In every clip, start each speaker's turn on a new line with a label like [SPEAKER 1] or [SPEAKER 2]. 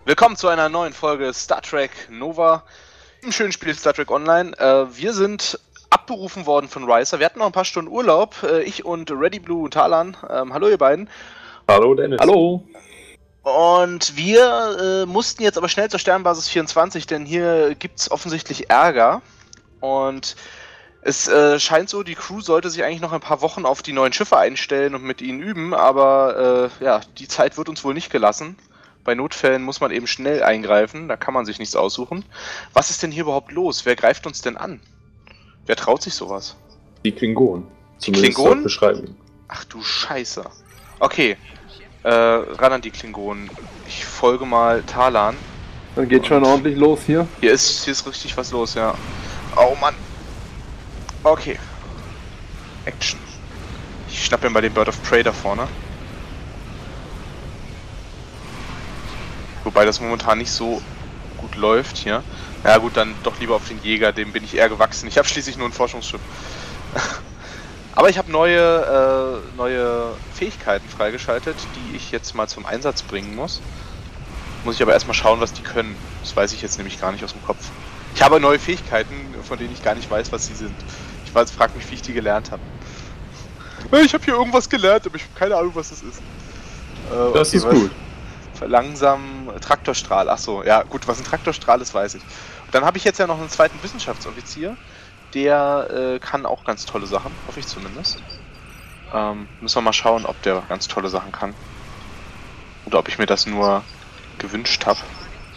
[SPEAKER 1] Willkommen zu einer neuen Folge Star Trek Nova im schönen Spiel Star Trek Online. Wir sind abberufen worden von Ricer. Wir hatten noch ein paar Stunden Urlaub. Ich und Ready Blue und Talan. Hallo ihr beiden.
[SPEAKER 2] Hallo Dennis.
[SPEAKER 3] Hallo.
[SPEAKER 1] Und wir mussten jetzt aber schnell zur Sternbasis 24, denn hier gibt es offensichtlich Ärger. Und es scheint so, die Crew sollte sich eigentlich noch ein paar Wochen auf die neuen Schiffe einstellen und mit ihnen üben, aber ja, die Zeit wird uns wohl nicht gelassen. Bei Notfällen muss man eben schnell eingreifen, da kann man sich nichts aussuchen. Was ist denn hier überhaupt los? Wer greift uns denn an? Wer traut sich sowas?
[SPEAKER 2] Die Klingonen.
[SPEAKER 1] Die Klingonen?
[SPEAKER 2] Beschreiben.
[SPEAKER 1] Ach du Scheiße. Okay, ran an die Klingonen. Ich folge mal Talan.
[SPEAKER 3] Dann geht schon ordentlich los hier.
[SPEAKER 1] Hier ist richtig was los, ja. Oh Mann. Okay. Action. Ich schnapp mir mal den Bird of Prey da vorne. Wobei das momentan nicht so gut läuft hier. Ja gut, dann doch lieber auf den Jäger, dem bin ich eher gewachsen. Ich habe schließlich nur ein Forschungsschiff. Aber ich habe neue Fähigkeiten freigeschaltet, die ich jetzt mal zum Einsatz bringen muss. Muss ich aber erstmal schauen, was die können. Das weiß ich jetzt nämlich gar nicht aus dem Kopf. Ich habe neue Fähigkeiten, von denen ich gar nicht weiß, was sie sind. Ich frage mich, wie ich die gelernt habe. Ich habe hier irgendwas gelernt, aber ich habe keine Ahnung, was das ist.
[SPEAKER 2] Das ist gut.
[SPEAKER 1] Verlangsamen Traktorstrahl. Achso, ja gut, was ein Traktorstrahl ist, weiß ich. Und dann habe ich jetzt ja noch einen zweiten Wissenschaftsoffizier. Der kann auch ganz tolle Sachen, hoffe ich zumindest. Müssen wir mal schauen, ob der ganz tolle Sachen kann. Oder ob ich mir das nur gewünscht habe.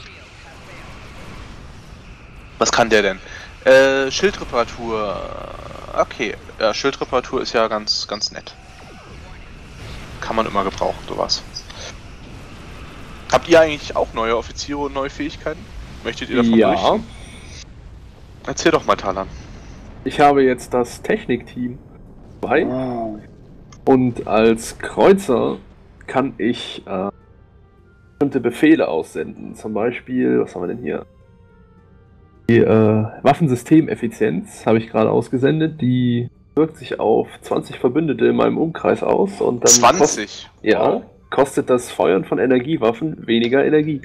[SPEAKER 1] Was kann der denn? Schildreparatur. Okay, ja, Schildreparatur ist ja ganz nett. Kann man immer gebrauchen, sowas. Habt ihr eigentlich auch neue Offiziere und neue Fähigkeiten? Möchtet ihr davon berichten? Erzähl doch mal, Talan.
[SPEAKER 3] Ich habe jetzt das Technikteam 2 und als Kreuzer kann ich bestimmte Befehle aussenden. Zum Beispiel, was haben wir denn hier? Die Waffensystemeffizienz habe ich gerade ausgesendet. Die wirkt sich auf 20 Verbündete in meinem Umkreis aus. Und dann
[SPEAKER 1] 20?
[SPEAKER 3] Ja. Kostet das Feuern von Energiewaffen weniger Energie.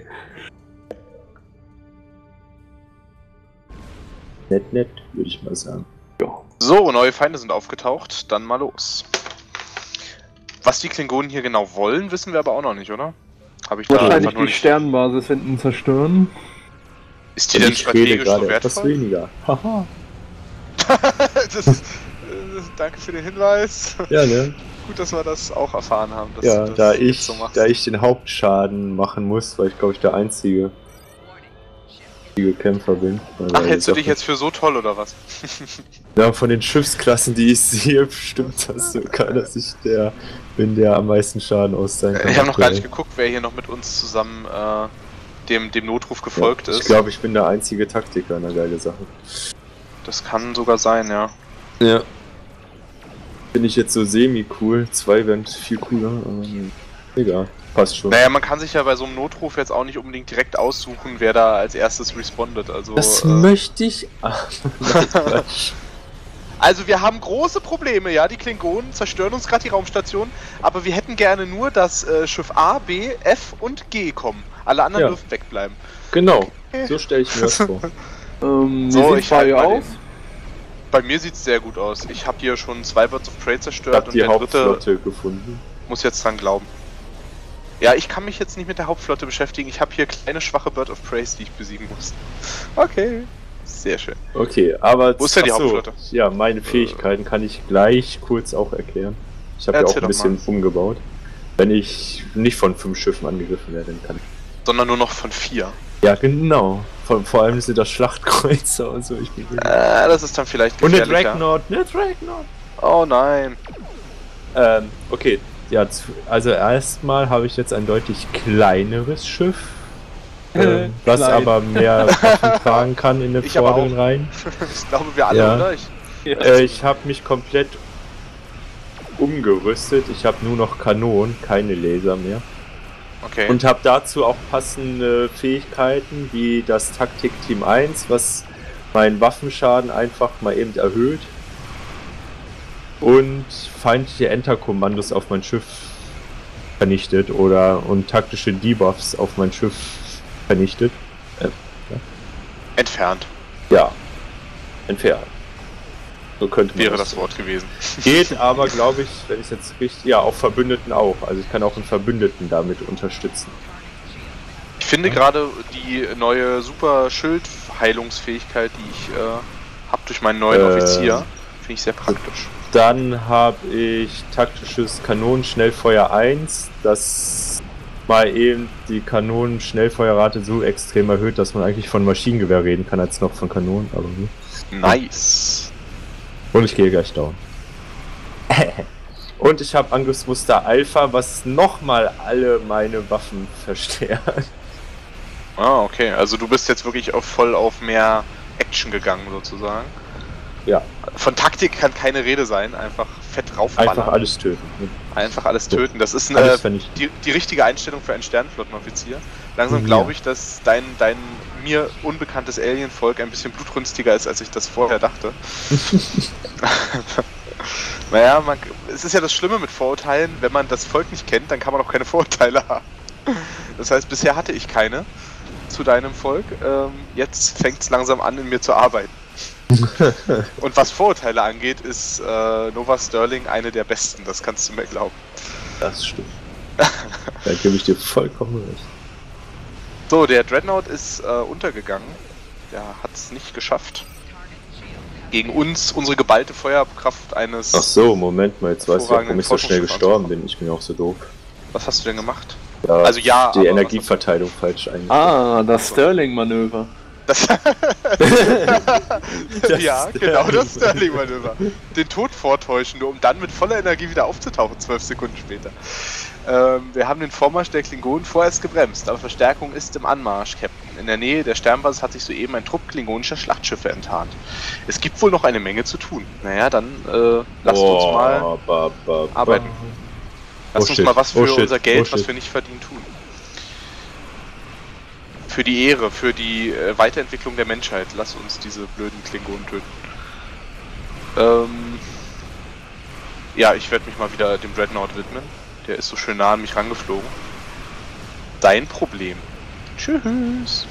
[SPEAKER 2] Nett, würde ich mal sagen.
[SPEAKER 3] Ja.
[SPEAKER 1] So, neue Feinde sind aufgetaucht, dann mal los. Was die Klingonen hier genau wollen, wissen wir aber auch noch nicht, oder? Habe ich da
[SPEAKER 3] Wahrscheinlich
[SPEAKER 1] einfach nur
[SPEAKER 3] die
[SPEAKER 1] nicht...
[SPEAKER 3] Sternbasis hinten zerstören.
[SPEAKER 1] Ist die denn strategisch so wertvoll?
[SPEAKER 2] Etwas weniger. Haha.
[SPEAKER 1] Das ist, danke für den Hinweis.
[SPEAKER 2] Ja, ne?
[SPEAKER 1] Gut, dass wir das auch erfahren haben. Dass
[SPEAKER 2] Ja,
[SPEAKER 1] du das
[SPEAKER 2] da
[SPEAKER 1] so machst.
[SPEAKER 2] ich den Hauptschaden machen muss, weil ich glaube ich der einzige Kämpfer bin.
[SPEAKER 1] Ach, hältst du dich jetzt für so toll, oder was?
[SPEAKER 2] Ja, von den Schiffsklassen, die ich sehe, stimmt das sogar, dass ich der bin, der am meisten Schaden aus sein kann.
[SPEAKER 1] Ich habe noch gar nicht geguckt, wer hier noch mit uns zusammen dem Notruf gefolgt ist.
[SPEAKER 2] Ich glaube, ich bin der einzige Taktiker, eine geile Sache.
[SPEAKER 1] Das kann sogar sein, ja.
[SPEAKER 2] Ja. Finde ich jetzt so semi-cool. 2 wären viel cooler, aber egal. Passt schon.
[SPEAKER 1] Naja, man kann sich ja bei so einem Notruf jetzt auch nicht unbedingt direkt aussuchen, wer da als erstes respondet. Also,
[SPEAKER 2] das möchte ich.
[SPEAKER 1] Also wir haben große Probleme, ja, die Klingonen zerstören uns gerade die Raumstation, aber wir hätten gerne nur, dass Schiff A, B, F und G kommen. Alle anderen dürfen wegbleiben.
[SPEAKER 2] Genau, so stelle ich mir das vor.
[SPEAKER 1] So, ich halte
[SPEAKER 3] aus.
[SPEAKER 1] Bei mir sieht es sehr gut aus. Ich habe hier schon 2 Birds of Prey
[SPEAKER 2] Ich
[SPEAKER 1] zerstört
[SPEAKER 2] habe
[SPEAKER 1] und
[SPEAKER 2] die
[SPEAKER 1] der
[SPEAKER 2] Hauptflotte
[SPEAKER 1] dritte
[SPEAKER 2] gefunden.
[SPEAKER 1] muss jetzt dran glauben. Ja, ich kann mich jetzt nicht mit der Hauptflotte beschäftigen. Ich habe hier kleine, schwache Bird of Preys, die ich besiegen muss. Okay, sehr schön.
[SPEAKER 2] Okay, aber...
[SPEAKER 1] Wo ist denn die Hauptflotte?
[SPEAKER 2] Ja, meine Fähigkeiten kann ich gleich kurz auch erklären. Ich habe ja auch ein bisschen umgebaut. Wenn ich nicht von 5 Schiffen angegriffen werde, dann kann ich...
[SPEAKER 1] Sondern nur noch von 4.
[SPEAKER 2] Ja, genau. Vor allem sind das Schlachtkreuzer und so.
[SPEAKER 1] Das ist dann vielleicht gefährlicher.
[SPEAKER 2] Und eine Dreadnought.
[SPEAKER 1] Oh nein.
[SPEAKER 2] Okay. Ja, also erstmal habe ich jetzt ein deutlich kleineres Schiff. Was aber mehr Waffen tragen kann in den vorderen Reihen.
[SPEAKER 1] Ich glaube wir alle, oder?
[SPEAKER 2] Ich habe mich komplett umgerüstet. Ich habe nur noch Kanonen, keine Laser mehr.
[SPEAKER 1] Okay.
[SPEAKER 2] Und habe dazu auch passende Fähigkeiten wie das Taktik-Team 1, was meinen Waffenschaden einfach mal eben erhöht. Und feindliche Enter-Kommandos auf mein Schiff vernichtet und taktische Debuffs auf mein Schiff vernichtet.
[SPEAKER 1] Entfernt.
[SPEAKER 2] Ja. Entfernt. So könnte man
[SPEAKER 1] Wäre das Wort gewesen.
[SPEAKER 2] Geht aber, glaube ich, wenn ich es jetzt richtig... Ja, auch Verbündeten auch. Also ich kann auch einen Verbündeten damit unterstützen.
[SPEAKER 1] Ich finde gerade die neue super Schild-Heilungsfähigkeit, die ich habe durch meinen neuen Offizier, finde ich sehr praktisch.
[SPEAKER 2] Dann habe ich taktisches Kanonenschnellfeuer 1, das mal eben die Kanonenschnellfeuerrate so extrem erhöht, dass man eigentlich von Maschinengewehr reden kann, als noch von Kanonen, aber nicht.
[SPEAKER 1] Nice.
[SPEAKER 2] Und ich gehe gleich down. Und ich habe Angriffsmuster Alpha, was nochmal alle meine Waffen verstärkt.
[SPEAKER 1] Ah, okay. Also du bist jetzt wirklich voll auf mehr Action gegangen, sozusagen.
[SPEAKER 2] Ja.
[SPEAKER 1] Von Taktik kann keine Rede sein, einfach fett raufballern.
[SPEAKER 2] Einfach alles töten.
[SPEAKER 1] Einfach alles töten. Das ist die richtige Einstellung für einen Sternenflottenoffizier. Langsam glaube ich, dass dein mir unbekanntes Alienvolk ein bisschen blutrünstiger ist, als ich das vorher dachte. Naja, es ist ja das Schlimme mit Vorurteilen, wenn man das Volk nicht kennt, dann kann man auch keine Vorurteile haben. Das heißt, bisher hatte ich keine zu deinem Volk. Jetzt fängt es langsam an, in mir zu arbeiten. Und was Vorurteile angeht, ist Nova Sterling eine der besten, das kannst du mir glauben.
[SPEAKER 2] Das stimmt. Da gebe ich dir vollkommen recht.
[SPEAKER 1] So, der Dreadnought ist untergegangen. Der hat es nicht geschafft. Gegen uns, unsere geballte Feuerkraft eines...
[SPEAKER 2] Ach so, Moment mal, jetzt weiß ich, warum ich so schnell gestorben bin. Ich bin auch so doof.
[SPEAKER 1] Was hast du denn gemacht?
[SPEAKER 2] Ja,
[SPEAKER 1] also ja,
[SPEAKER 2] die Energieverteilung falsch eingestellt.
[SPEAKER 3] Ah, das Sterling-Manöver.
[SPEAKER 1] Ja, genau das Sterling-Manöver. Den Tod vortäuschen, nur um dann mit voller Energie wieder aufzutauchen, 12 Sekunden später. Wir haben den Vormarsch der Klingonen vorerst gebremst, aber Verstärkung ist im Anmarsch, Captain. In der Nähe der Sternbasis hat sich soeben ein Trupp klingonischer Schlachtschiffe enttarnt. Es gibt wohl noch eine Menge zu tun. Naja, dann lasst uns mal arbeiten. Lasst uns mal was für unser Geld, was wir nicht verdient tun. Für die Ehre, für die Weiterentwicklung der Menschheit. Lass uns diese blöden Klingonen töten. Ja, ich werde mich mal wieder dem Dreadnought widmen. Der ist so schön nah an mich rangeflogen. Dein Problem. Tschüss.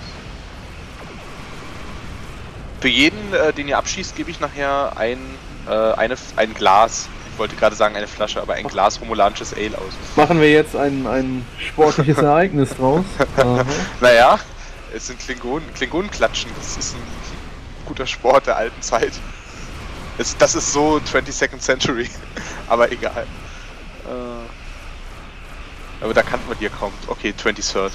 [SPEAKER 1] Für jeden, den ihr abschießt, gebe ich nachher ein Glas. Ich wollte gerade sagen eine Flasche, aber ein Glas romulanisches Ale aus.
[SPEAKER 3] Machen wir jetzt ein sportliches Ereignis draus?
[SPEAKER 1] Naja, es sind Klingonenklatschen. Das ist ein guter Sport der alten Zeit. Das ist so 22nd Century. Aber egal. Aber da kannten wir die ja kaum. Okay, 23rd.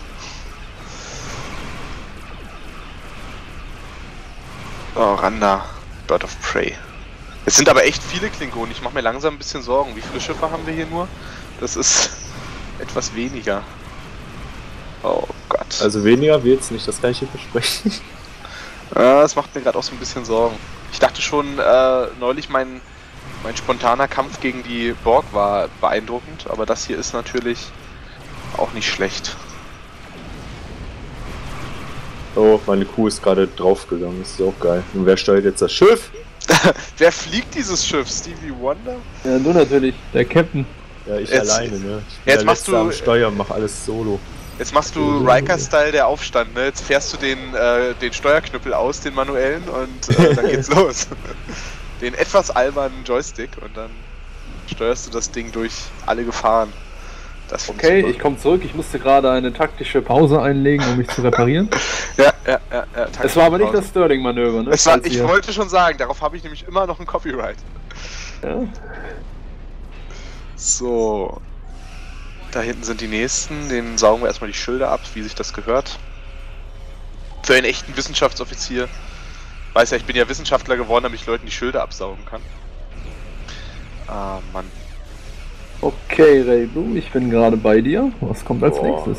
[SPEAKER 1] Oh, Randa. Bird of Prey. Es sind aber echt viele Klingonen. Ich mache mir langsam ein bisschen Sorgen. Wie viele Schiffe haben wir hier nur? Das ist etwas weniger. Oh Gott.
[SPEAKER 2] Also weniger wird es nicht, das kann ich dir versprechen.
[SPEAKER 1] Das macht mir gerade auch so ein bisschen Sorgen. Ich dachte schon, neulich mein spontaner Kampf gegen die Borg war beeindruckend, aber das hier ist natürlich auch nicht schlecht.
[SPEAKER 2] Oh, meine Kuh ist gerade draufgegangen, das ist auch geil. Und wer steuert jetzt das Schiff?
[SPEAKER 1] Wer fliegt dieses Schiff? Stevie Wonder?
[SPEAKER 3] Ja, du natürlich, der Captain.
[SPEAKER 2] Ja, ich jetzt, alleine, ne? Ich
[SPEAKER 1] bin jetzt machst du
[SPEAKER 2] am Steuer, mach alles solo.
[SPEAKER 1] Jetzt machst du Riker-Style der Aufstand, ne? Jetzt fährst du den Steuerknüppel aus, den manuellen, und dann geht's los. Den etwas albernen Joystick und dann steuerst du das Ding durch alle Gefahren.
[SPEAKER 3] Okay, ich komme zurück. Ich musste gerade eine taktische Pause einlegen, um mich zu reparieren.
[SPEAKER 1] Ja.
[SPEAKER 3] Es war aber nicht das Sterling-Manöver, ne?
[SPEAKER 1] Ich wollte schon sagen, darauf habe ich nämlich immer noch ein Copyright.
[SPEAKER 3] Ja.
[SPEAKER 1] So. Da hinten sind die nächsten. Denen saugen wir erstmal die Schilder ab, wie sich das gehört. Für einen echten Wissenschaftsoffizier. Weiß ja, ich bin ja Wissenschaftler geworden, damit ich Leuten die Schilder absaugen kann. Ah, Mann.
[SPEAKER 3] Okay, Reibu, ich bin gerade bei dir. Was kommt als nächstes?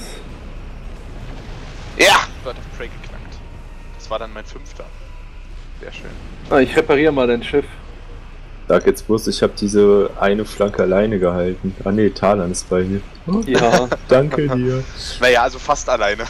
[SPEAKER 1] Ja! Bird of Prey geknackt. Das war dann mein 5. Sehr schön.
[SPEAKER 3] Ich repariere mal dein Schiff.
[SPEAKER 2] Sag jetzt bloß, ich habe diese eine Flanke alleine gehalten. Ah ne, Talan ist bei mir.
[SPEAKER 3] Ja.
[SPEAKER 2] Danke dir.
[SPEAKER 1] Naja, also fast alleine.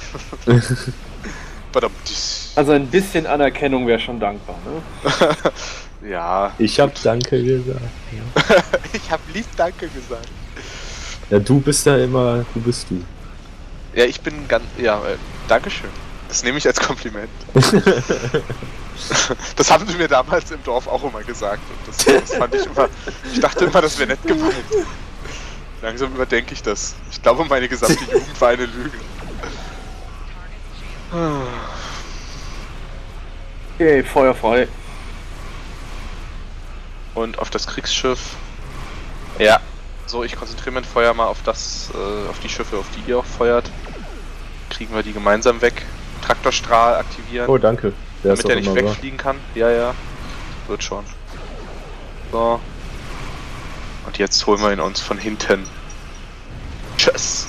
[SPEAKER 3] Also ein bisschen Anerkennung wäre schon dankbar, ne?
[SPEAKER 1] Ja.
[SPEAKER 2] Ich hab Danke gesagt. Ja.
[SPEAKER 1] Ich hab lieb Danke gesagt.
[SPEAKER 2] Ja, du bist ja immer, du bist du.
[SPEAKER 1] Ja, ich bin ganz. Ja, Dankeschön. Das nehme ich als Kompliment. Das haben sie mir damals im Dorf auch immer gesagt. Und das fand ich immer. Ich dachte immer, das wäre nett gemeint. Langsam überdenke ich das. Ich glaube, meine gesamte Jugend war eine Lüge.
[SPEAKER 3] Okay, Feuer frei.
[SPEAKER 1] Und auf das Kriegsschiff. Ja. So, ich konzentriere mein Feuer mal auf das, auf die Schiffe, auf die ihr auch feuert. Kriegen wir die gemeinsam weg. Traktorstrahl aktivieren.
[SPEAKER 2] Oh, danke.
[SPEAKER 1] Damit er nicht wegfliegen kann. Ja, ja. Wird schon. So. Und jetzt holen wir ihn uns von hinten. Tschüss.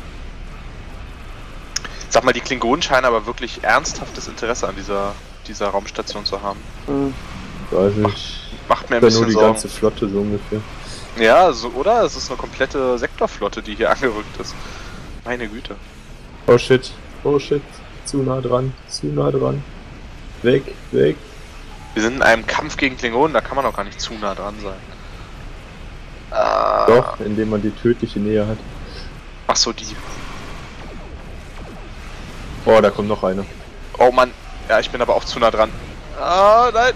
[SPEAKER 1] Sag mal, die Klingonen scheinen aber wirklich ernsthaftes Interesse an dieser Raumstation zu haben.
[SPEAKER 2] Weiß ich.
[SPEAKER 1] Macht mir ein
[SPEAKER 2] Nur
[SPEAKER 1] bisschen
[SPEAKER 2] die
[SPEAKER 1] Sorgen.
[SPEAKER 2] ganze Flotte so ungefähr.
[SPEAKER 1] Ja, so, oder? Es ist eine komplette Sektorflotte, die hier angerückt ist. Meine Güte.
[SPEAKER 2] Oh shit. Oh shit. Zu nah dran. Zu nah dran. Weg. Weg.
[SPEAKER 1] Wir sind in einem Kampf gegen Klingonen, da kann man auch gar nicht zu nah dran sein.
[SPEAKER 2] Doch, indem man die tödliche Nähe hat.
[SPEAKER 1] Ach so, die.
[SPEAKER 2] Oh, da kommt noch eine.
[SPEAKER 1] Oh Mann. Ja, ich bin aber auch zu nah dran. Ah, nein.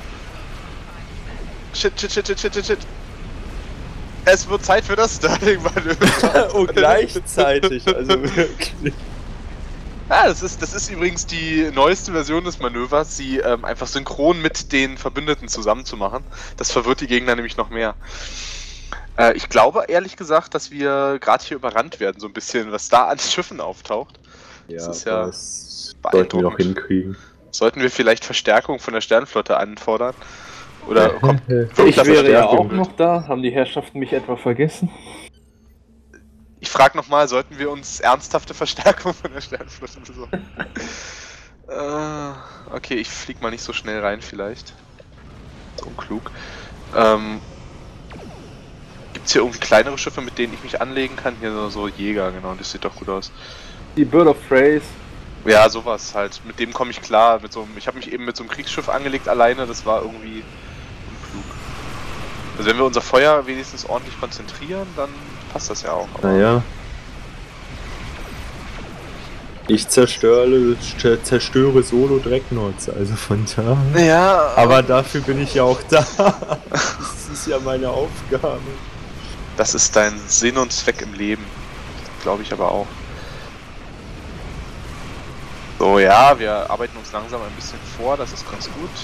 [SPEAKER 1] Shit, shit, shit, shit, shit, shit, shit. Es wird Zeit für das Sterling-Manöver.
[SPEAKER 2] Und gleichzeitig, also wirklich.
[SPEAKER 1] Ja, das ist übrigens die neueste Version des Manövers, sie einfach synchron mit den Verbündeten zusammen zu machen. Das verwirrt die Gegner nämlich noch mehr. Ich glaube ehrlich gesagt, dass wir gerade hier überrannt werden, so ein bisschen, was da an Schiffen auftaucht.
[SPEAKER 2] Ja,
[SPEAKER 1] das ist ja
[SPEAKER 2] das sollten wir noch hinkriegen.
[SPEAKER 1] Sollten wir vielleicht Verstärkung von der Sternflotte anfordern? Oder kommt
[SPEAKER 3] Ich wäre ja auch
[SPEAKER 1] mit?
[SPEAKER 3] noch da. Haben die Herrschaften mich etwa vergessen?
[SPEAKER 1] Ich frage nochmal, sollten wir uns ernsthafte Verstärkung von der Sternflotte besorgen? Okay, ich flieg mal nicht so schnell rein vielleicht. So unklug. Gibt's hier irgendwie kleinere Schiffe, mit denen ich mich anlegen kann? Hier so Jäger, genau, das sieht doch gut aus.
[SPEAKER 3] Die Bird of Prey.
[SPEAKER 1] Ja, sowas halt. Mit dem komme ich klar. Ich habe mich eben mit so einem Kriegsschiff angelegt alleine, das war irgendwie unklug. Also wenn wir unser Feuer wenigstens ordentlich konzentrieren, dann passt das ja auch.
[SPEAKER 2] Naja. Ich zerstöre Solo Dreadnoughts, also von da.
[SPEAKER 1] Ja.
[SPEAKER 2] Aber dafür bin ich ja auch da. Das ist ja meine Aufgabe.
[SPEAKER 1] Das ist dein Sinn und Zweck im Leben. Glaube ich aber auch. So, ja, wir arbeiten uns langsam ein bisschen vor, das ist ganz gut.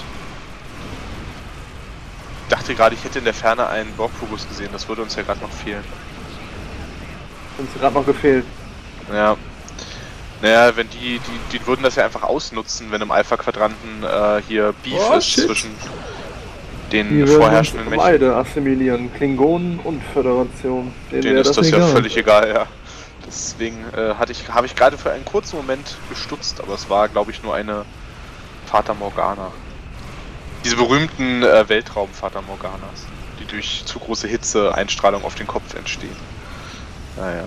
[SPEAKER 1] Ich dachte gerade, ich hätte in der Ferne einen Borg-Kubus gesehen, das würde uns ja gerade noch fehlen.
[SPEAKER 3] Uns gerade noch gefehlt.
[SPEAKER 1] Ja. Naja, wenn die würden das ja einfach ausnutzen, wenn im Alpha-Quadranten hier Beef ist zwischen den vorherrschenden Mächten.
[SPEAKER 3] Beide assimilieren, Klingonen und Föderation.
[SPEAKER 1] Denen ist das ja völlig egal, ja. Deswegen habe ich gerade für einen kurzen Moment gestutzt, aber es war, glaube ich, nur eine Fata Morgana. Diese berühmten Weltraum-Fata Morganas, die durch zu große Hitze, Einstrahlung auf den Kopf entstehen. Naja.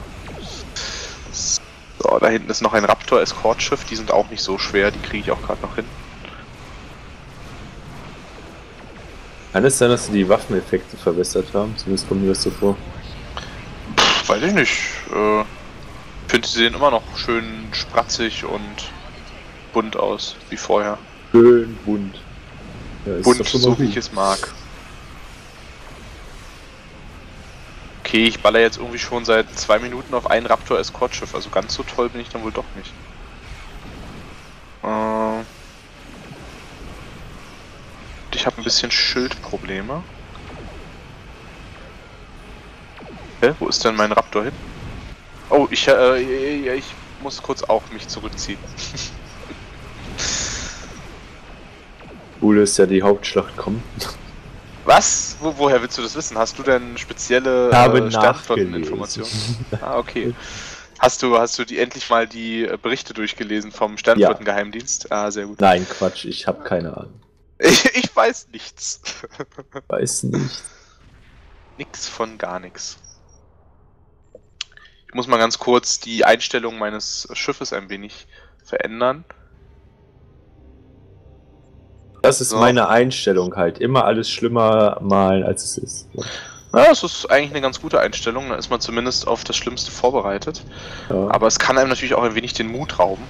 [SPEAKER 1] So, da hinten ist noch ein Raptor-Eskortschiff, die sind auch nicht so schwer, die kriege ich auch gerade noch hin.
[SPEAKER 2] Kann es sein, dass sie die Waffeneffekte verbessert haben? Zumindest kommt mir das so vor.
[SPEAKER 1] Weiß ich nicht. Ich finde, sie sehen immer noch schön spratzig und bunt aus, wie vorher.
[SPEAKER 2] Schön bunt. Ja,
[SPEAKER 1] Bunt, so wie ich es mag. Okay, ich baller jetzt irgendwie schon seit 2 Minuten auf ein Raptor-Eskortschiff, also ganz so toll bin ich dann wohl doch nicht. Ich habe ein bisschen Schildprobleme. Hä? Wo ist denn mein Raptor hin? Oh, ich muss kurz auch mich zurückziehen.
[SPEAKER 2] Cool ist ja die Hauptschlacht kommt.
[SPEAKER 1] Was? Woher willst du das wissen? Hast du denn spezielle Sternflotteninformationen? Ah, okay. Hast du endlich mal die Berichte durchgelesen vom Sternflottengeheimdienst? Ja. Ah, sehr gut.
[SPEAKER 2] Nein, Quatsch, ich habe keine Ahnung.
[SPEAKER 1] Ich weiß nichts.
[SPEAKER 2] Weiß nicht.
[SPEAKER 1] Nix von gar nichts. Ich muss mal ganz kurz die Einstellung meines Schiffes ein wenig verändern.
[SPEAKER 2] Das ist meine Einstellung halt. Immer alles schlimmer malen, als es ist.
[SPEAKER 1] Ja, es ist eigentlich eine ganz gute Einstellung, da ist man zumindest auf das Schlimmste vorbereitet.
[SPEAKER 2] Ja.
[SPEAKER 1] Aber es kann einem natürlich auch ein wenig den Mut rauben.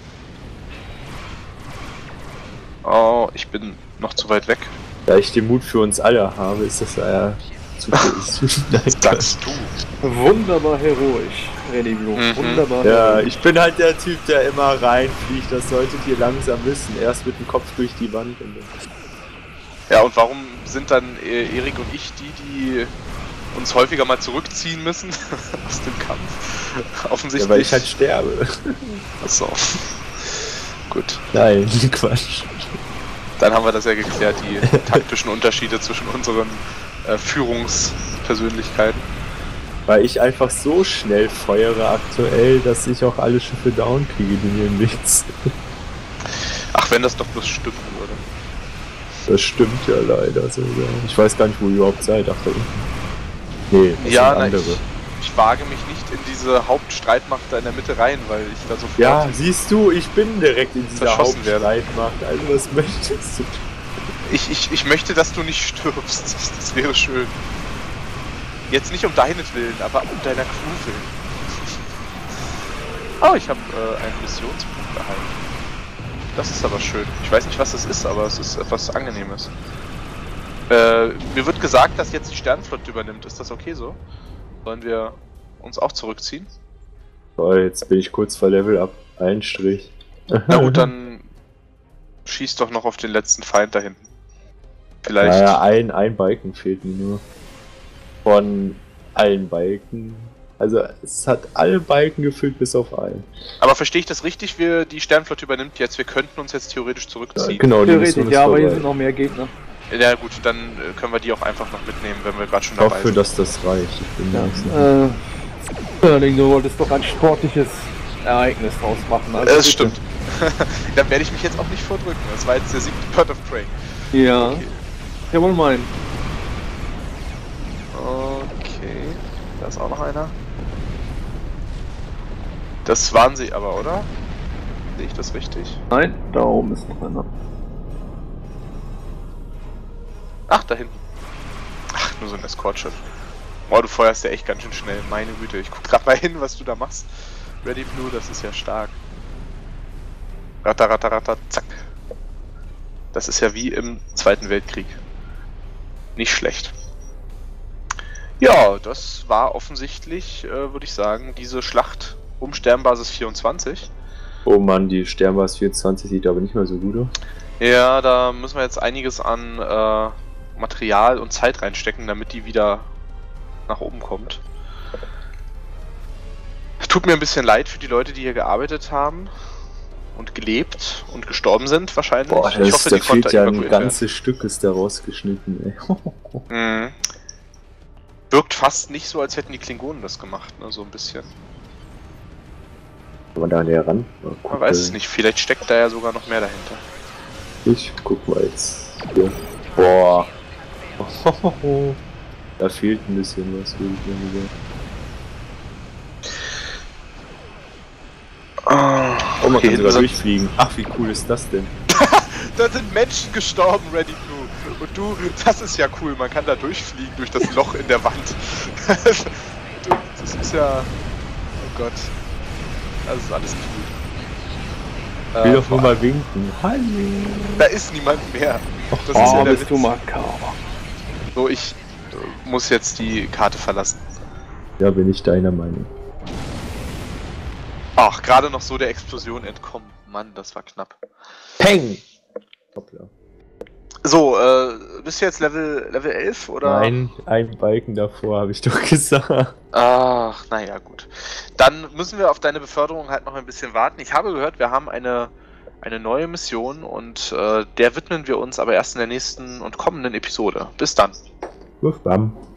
[SPEAKER 1] Oh, ich bin noch zu weit weg.
[SPEAKER 2] Da ich den Mut für uns alle habe, ist das ja zu viel.
[SPEAKER 1] Sagst du.
[SPEAKER 3] Wunderbar heroisch, René Blum.
[SPEAKER 1] Mhm.
[SPEAKER 3] Wunderbar
[SPEAKER 2] Ja,
[SPEAKER 3] heroisch.
[SPEAKER 2] ich bin halt der Typ, der immer reinfliegt. Das solltet ihr langsam wissen. Erst mit dem Kopf durch die Wand. Und dann...
[SPEAKER 1] Ja, und warum sind dann Erik und ich die uns häufiger mal zurückziehen müssen aus dem Kampf? Offensichtlich.
[SPEAKER 2] Ja, weil ich halt sterbe.
[SPEAKER 1] Achso. Gut.
[SPEAKER 2] Nein, Quatsch.
[SPEAKER 1] Dann haben wir das ja geklärt, die taktischen Unterschiede zwischen unseren Führungspersönlichkeiten.
[SPEAKER 2] Weil ich einfach so schnell feuere aktuell, dass ich auch alle Schiffe down kriege, die mir im Weg sind.
[SPEAKER 1] Ach, wenn das doch bloß stimmen würde.
[SPEAKER 2] Das stimmt ja leider sogar. Ich weiß gar nicht, wo ihr überhaupt seid. Ach, da unten. Nee, das
[SPEAKER 1] Ja,
[SPEAKER 2] sind
[SPEAKER 1] na,
[SPEAKER 2] andere.
[SPEAKER 1] ich wage mich nicht in diese Hauptstreitmacht da in der Mitte rein, weil ich da sofort...
[SPEAKER 2] Ja, siehst du, ich bin direkt in dieser
[SPEAKER 1] Verschossen werde.
[SPEAKER 2] Hauptstreitmacht. Also was möchtest du?
[SPEAKER 1] Ich möchte, dass du nicht stirbst. Das wäre schön. Jetzt nicht um deinetwillen, aber um deiner Crew willen. Oh, ich habe einen Missionspunkt erhalten. Das ist aber schön. Ich weiß nicht, was das ist, aber es ist etwas Angenehmes. Mir wird gesagt, dass jetzt die Sternenflotte übernimmt. Ist das okay so? Sollen wir uns auch zurückziehen?
[SPEAKER 2] So, jetzt bin ich kurz vor Level ab. Ein Strich.
[SPEAKER 1] Na gut, dann schieß doch noch auf den letzten Feind da hinten. Vielleicht.
[SPEAKER 2] Naja, ein Balken fehlt mir nur. Von allen Balken. Also es hat alle Balken gefüllt bis auf einen.
[SPEAKER 1] Aber verstehe ich das richtig? Die Sternenflotte übernimmt jetzt. Wir könnten uns jetzt theoretisch zurückziehen.
[SPEAKER 2] Genau, die
[SPEAKER 3] Theoretisch,
[SPEAKER 2] Mission ist
[SPEAKER 3] ja, aber hier
[SPEAKER 2] vorbei.
[SPEAKER 3] sind noch mehr Gegner.
[SPEAKER 1] Ja gut, dann können wir die auch einfach noch mitnehmen, wenn wir gerade schon
[SPEAKER 2] Ich
[SPEAKER 1] dabei
[SPEAKER 2] hoffe,
[SPEAKER 1] sind.
[SPEAKER 2] dass das reicht. Ich bin
[SPEAKER 3] Ja,
[SPEAKER 2] mir nicht sicher.
[SPEAKER 3] Du wolltest doch ein sportliches Ereignis draus machen. Also
[SPEAKER 1] Das
[SPEAKER 3] bitte.
[SPEAKER 1] stimmt. Dann werde ich mich jetzt auch nicht vordrücken. Das war jetzt der 7. Bird of Prey.
[SPEAKER 3] Ja.
[SPEAKER 1] Okay.
[SPEAKER 3] Ja, wohl meinen.
[SPEAKER 1] Okay. Da ist auch noch einer. Das waren sie aber, oder? Sehe ich das richtig?
[SPEAKER 3] Nein, da oben ist noch einer.
[SPEAKER 1] Ach, da hinten. Ach, nur so ein Escortschiff. Oh, du feuerst ja echt ganz schön schnell. Meine Güte, ich guck grad mal hin, was du da machst. Ready Blue, das ist ja stark. Ratter, ratter, ratter, zack. Das ist ja wie im Zweiten Weltkrieg. Nicht schlecht. Ja, das war offensichtlich, würde ich sagen, diese Schlacht um Sternbasis 24.
[SPEAKER 2] Oh Mann, die Sternbasis 24 sieht aber nicht mehr so gut aus.
[SPEAKER 1] Ja, da müssen wir jetzt einiges an Material und Zeit reinstecken, damit die wieder nach oben kommt. Tut mir ein bisschen leid für die Leute, die hier gearbeitet haben und gelebt und gestorben sind wahrscheinlich.
[SPEAKER 2] Boah,
[SPEAKER 1] ich
[SPEAKER 2] das,
[SPEAKER 1] hoffe,
[SPEAKER 2] da
[SPEAKER 1] die konnte
[SPEAKER 2] fehlt ja ein
[SPEAKER 1] evakuiert werden.
[SPEAKER 2] ganzes Stück ist da rausgeschnitten, ey.
[SPEAKER 1] Mhm. Wirkt fast nicht so, als hätten die Klingonen das gemacht, ne? So ein bisschen.
[SPEAKER 2] Kann man da näher ran? Mal
[SPEAKER 1] Man weiß es nicht, vielleicht steckt da ja sogar noch mehr dahinter.
[SPEAKER 2] Ich guck mal jetzt. Hier. Boah. Da fehlt ein bisschen was, würde ich mal sagen. Oh, man kann sogar durchfliegen. Ach, wie cool ist das denn?
[SPEAKER 1] Da sind Menschen gestorben, Ready Blue. Und du, das ist ja cool, man kann da durchfliegen durch das Loch in der Wand. Das ist ja... Oh Gott. Das ist alles nicht gut.
[SPEAKER 2] Ich will doch nur mal winken. Hallo.
[SPEAKER 1] Da ist niemand mehr. Das ist
[SPEAKER 3] Oh,
[SPEAKER 1] ja der
[SPEAKER 3] bist du
[SPEAKER 1] Witz.
[SPEAKER 3] makaber.
[SPEAKER 1] So, ich muss jetzt die Karte verlassen.
[SPEAKER 2] Ja, bin ich deiner Meinung.
[SPEAKER 1] Ach, gerade noch so der Explosion entkommen. Mann, das war knapp.
[SPEAKER 2] Peng! Hoppla.
[SPEAKER 1] So, bist du jetzt Level 11 oder?
[SPEAKER 2] Nein, ein Balken davor, habe ich doch gesagt.
[SPEAKER 1] Ach, naja, gut. Dann müssen wir auf deine Beförderung halt noch ein bisschen warten. Ich habe gehört, wir haben eine neue Mission und der widmen wir uns aber erst in der nächsten und kommenden Episode. Bis dann.
[SPEAKER 2] Wuff, bam.